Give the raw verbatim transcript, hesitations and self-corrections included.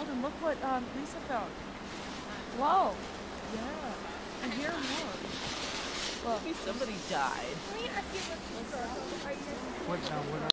Alden, look what um, Lisa found. Whoa. Yeah. And here more. Well, Maybe somebody died. Let me ask you a question. Are you What, uh, what